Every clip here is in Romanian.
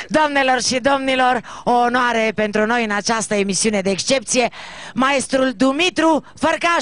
Doamnelor și domnilor, o onoare pentru noi în această emisiune de excepție, maestrul Dumitru Fărcaș.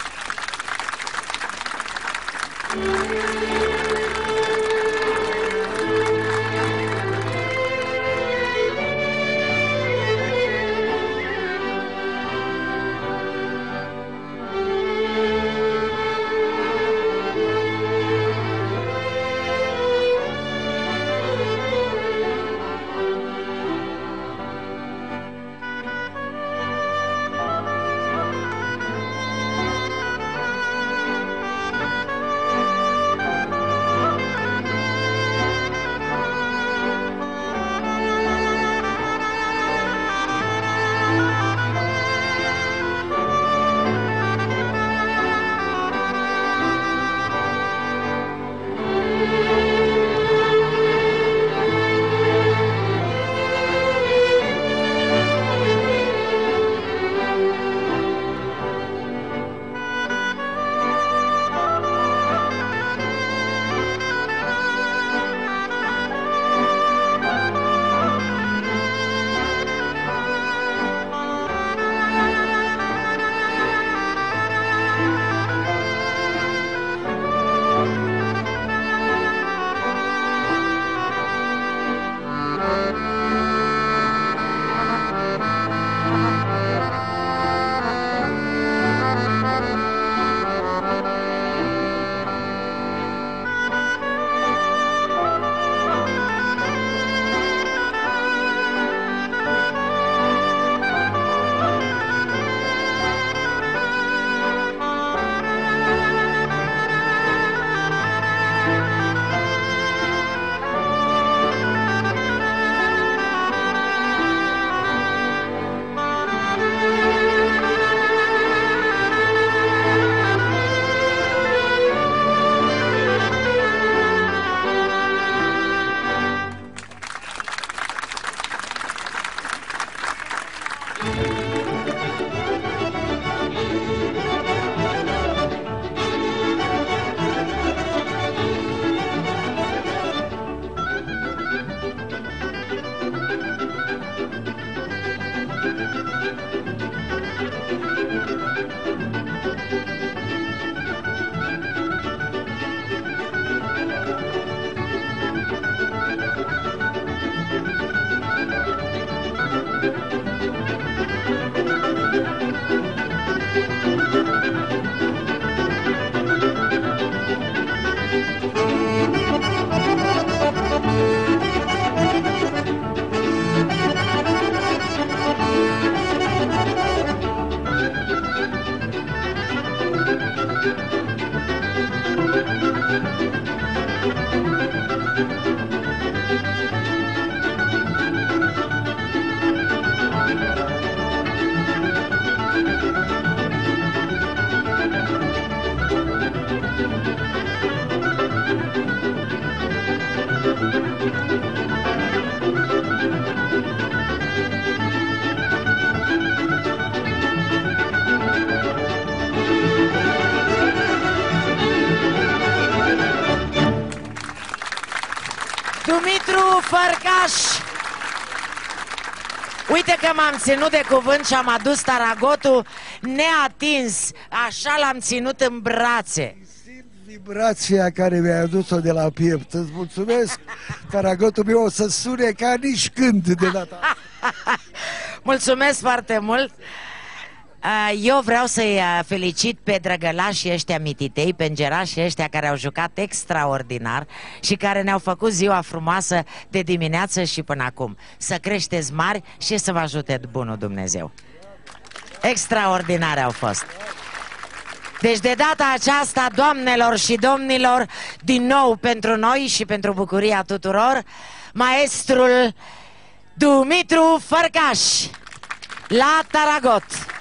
Dumitru Fărcaș. Uite că m-am ținut de cuvânt și am adus taragotul neatins. Așa l-am ținut în brațe. Simt vibrația care mi-ai adus-o de la piept. Îți mulțumesc. Taragotul meu o să sune ca nici când de data. Mulțumesc foarte mult. Eu vreau să-i felicit pe drăgălașii ăștia mititei, pe îngerașii ăștia care au jucat extraordinar și care ne-au făcut ziua frumoasă de dimineață și până acum. Să creșteți mari și să vă ajute bunul Dumnezeu. Extraordinare au fost. Deci de data aceasta, doamnelor și domnilor, din nou pentru noi și pentru bucuria tuturor, maestrul Dumitru Fărcaș la taragot.